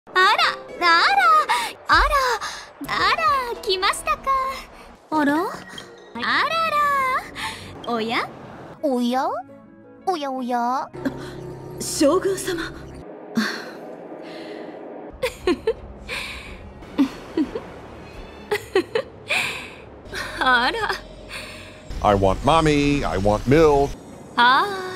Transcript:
あら、来ましたか。あら、あらら。おやおやおやおや。 将軍様。 あら。 I want mommy, I want milk. はあ。